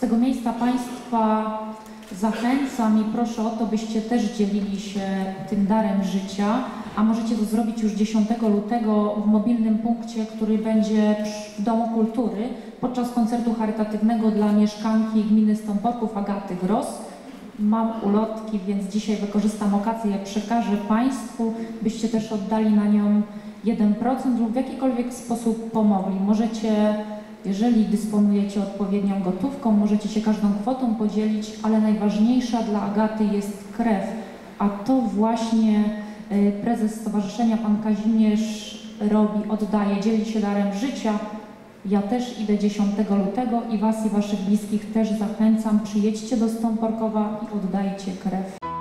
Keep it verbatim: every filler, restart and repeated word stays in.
tego miejsca Państwa zachęcam i proszę o to, byście też dzielili się tym darem życia, a możecie to zrobić już dziesiątego lutego w mobilnym punkcie, który będzie w Domu Kultury podczas koncertu charytatywnego dla mieszkanki gminy Stąporków Agaty Gross. Mam ulotki, więc dzisiaj wykorzystam okazję, je przekażę Państwu, byście też oddali na nią jeden procent lub w jakikolwiek sposób pomogli. Możecie, jeżeli dysponujecie odpowiednią gotówką, możecie się każdą kwotą podzielić, ale najważniejsza dla Agaty jest krew, a to właśnie prezes stowarzyszenia, pan Kazimierz, robi, oddaje, dzieli się darem życia. Ja też idę dziesiątego lutego i Was i Waszych bliskich też zachęcam, przyjedźcie do Stąporkowa i oddajcie krew.